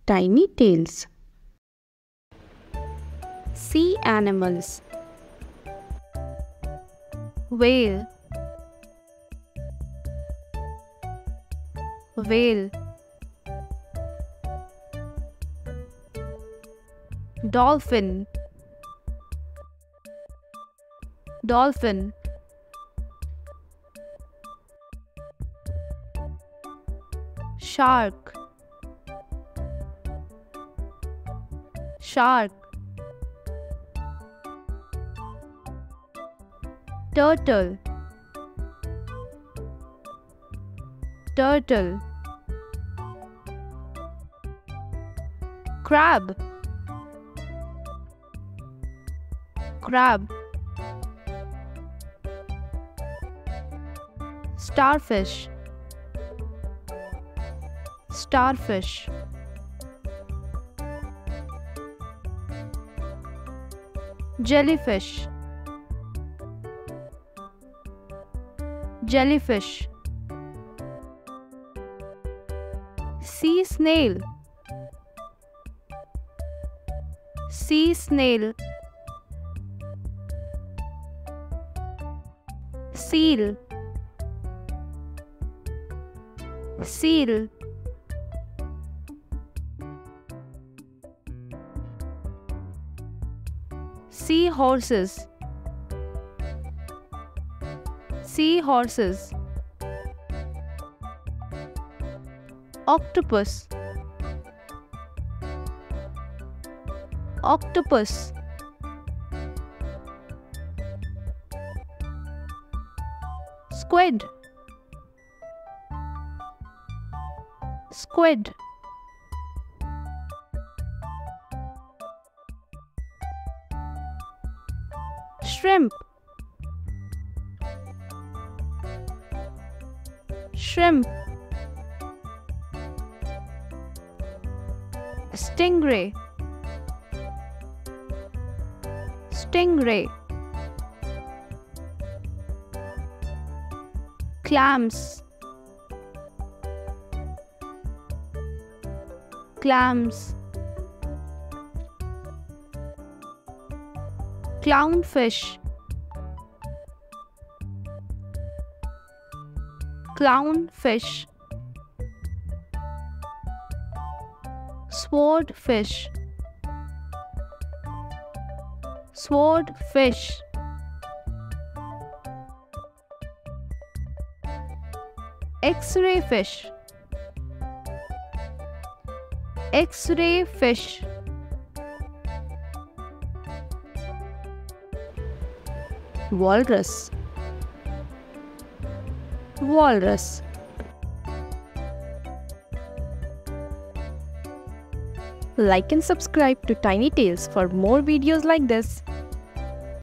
Tiny tails. Sea animals. Whale. Whale. Dolphin. Dolphin. Shark. Shark. Turtle. Turtle. Crab. Crab. Starfish. Starfish. Jellyfish. Jellyfish. Sea snail. Sea snail. Seal. Seal. Seahorses. Seahorses. Octopus. Octopus. Squid. Squid. Shrimp. Shrimp. Stingray. Stingray. Clams. Clams. Clownfish. Clownfish. Swordfish. Swordfish. X-ray fish. X-ray fish. Walrus. Walrus. Like and subscribe to Tiny Tales for more videos like this.